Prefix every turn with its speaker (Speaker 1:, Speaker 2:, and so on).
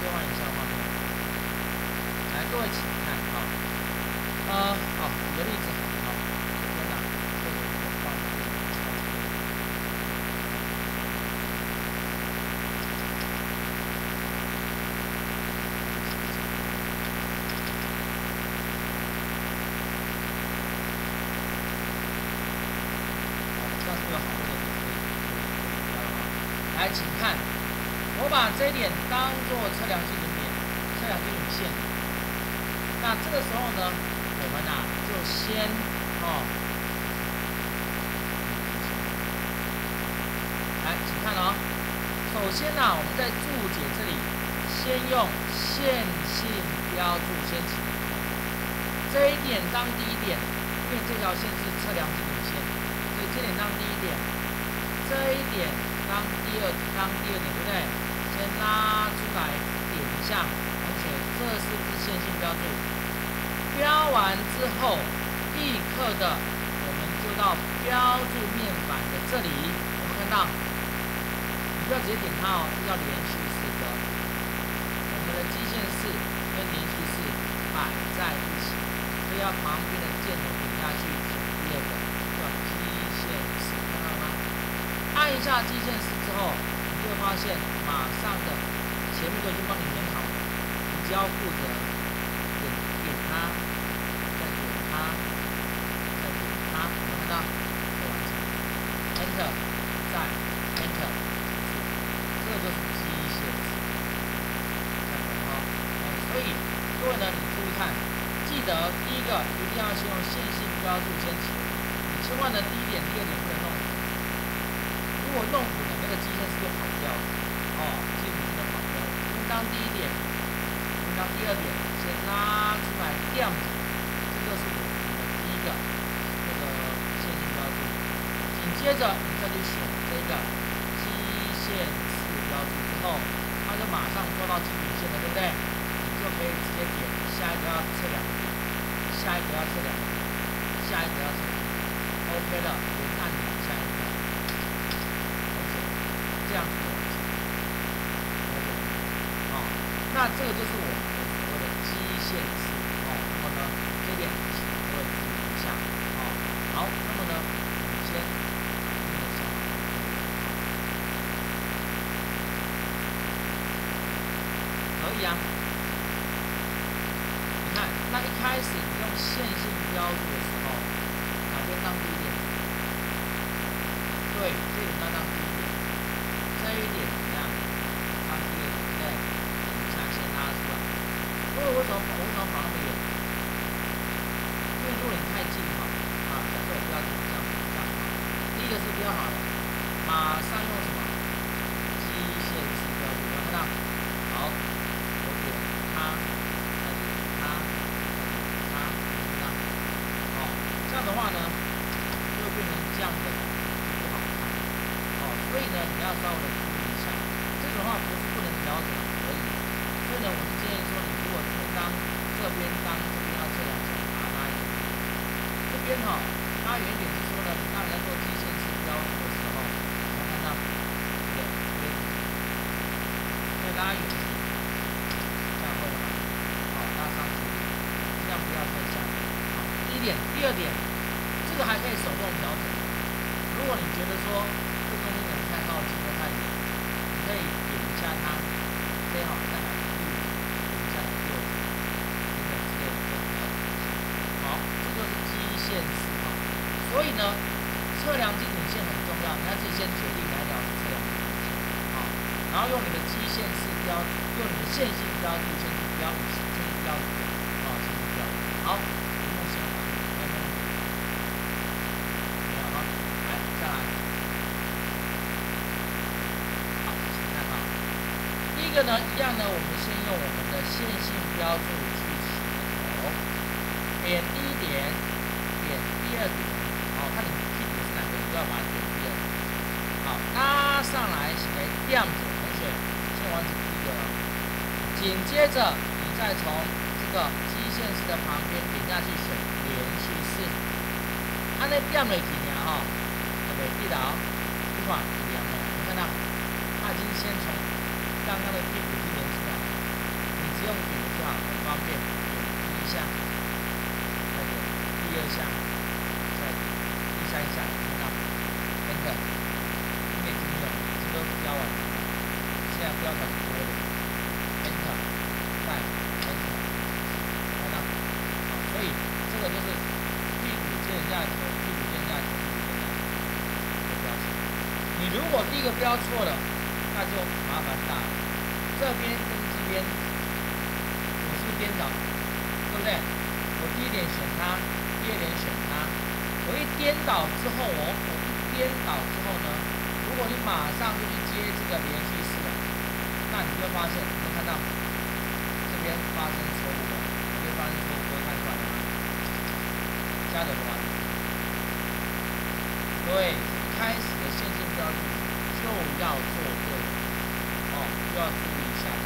Speaker 1: 切换一下画面。来，各位请看举个例子这边这有一个画面。来，请看，我把这一点当做测量基准点，测量基准线。那这个时候呢，我们就先来，请看首先我们在注解这里，先用线性标注先起。这一点当第一点，因为这条线是测量基准线，所以这点当第一点，这一点当第二点，对不对？先拉出来点一下，同学，这是不是线性标注？标完之后，立刻的我们就到标注面板的这里，有没有看到？你不要直接点它这叫连续式标注。我们的基线式跟连续式摆在一起，所以要旁边的箭头点下去，选第二个叫基线式，看到了吗？按一下基线式之后，你就会发现马上的前面都已经帮你连好了，你只要负责点它，再点它，再点它，有没有看到？就完成 ，Enter， 再 Enter， 这就是基线式，看懂吗？所以各位呢，你注意看，记得第一个一定要先用线性标注先起，你千万的第一点、第二点不能弄。如果弄混了，那个基线式就跑掉了，基础就跑掉了。应当第一点，应当第二点，先拉出来吊着，这就是我们的第一个线性标注。紧接着你再去选这个基线式标注之后，它就马上做到基准线了，对不对？你就可以直接点下一个要测量的点，下一个要测量的点，下一个要测量的点 ，OK 了，连按钮下一个。这样子的那这个就是我们的所谓的基线式那么呢，这点请各位注意一下好，那么呢，我们先可以你看，那一开始你用线性标注的时候，哪边当第一点？对，这点要当第一点。这一点怎么样？当第二点，对不对？点一下先拉出来。为什么跑那么远？因为如果你太近假设我不要这样跑，第一个是标好了，马上用什么？基线式标注，有没有看到？好，我点它，再点它，再点它，看到？这样的话呢，就会变成这样的。所以呢，你要稍微的注意一下，这种话不是不能调整而已。所以呢，我是建议说，你如果这边要测量把它拉远一点。这边拉远一点是说呢，你当你在做基线式标注的时候，你要看到对，所以拉远一点，这样会了吗？拉上去一点，这样不要太下面。第一点，第二点，这个还可以手动调整。如果你觉得说这东西可能太靠近或太远，你可以点一下它，最好再来点一下它右点，等等之类的都调整一下。好，这就是基线式所以呢，测量基准线很重要，你要自己先决定哪一条是测量基准线然后用你的基线式标，用你的线性标注先去标一下，先去标一个先去标。好，题目写完，没有来再来。第一个呢，一样呢，我们先用我们的线性标注去起头，点第一点，点第二点，看你屁股是哪个，你就要把它点第二点。好，拉上来，写吊着，同学先完成第一个了。紧接着，你再从这个基线式的旁边点下去选连续式，按那吊落去尔就袂记了你看一样的，你看到，它已经先从刚刚的屁股已经连出来， 直用点的就好，很方便。点第一项，再点第二项，再点第三项，看到 Enter， 你也听懂，这都标完了，现在标的是多的 Enter， 再 Enter， 看到，所以这个就是屁股见人家的头，屁股见人家的头，屁股见人家的头的标签。你如果第一个标错了，那就麻烦大了。这边跟这边，我是不是颠倒？对不对？我第一点选它，第二点选它。我一颠倒之后，我一颠倒之后呢，如果你马上就去接这个连续式了，那你就发现，你会看到这边发生错误了，这边发生错误，各位看出来了吗？加的完。对，一开始的线性标记就要做对哦，就要注意一下。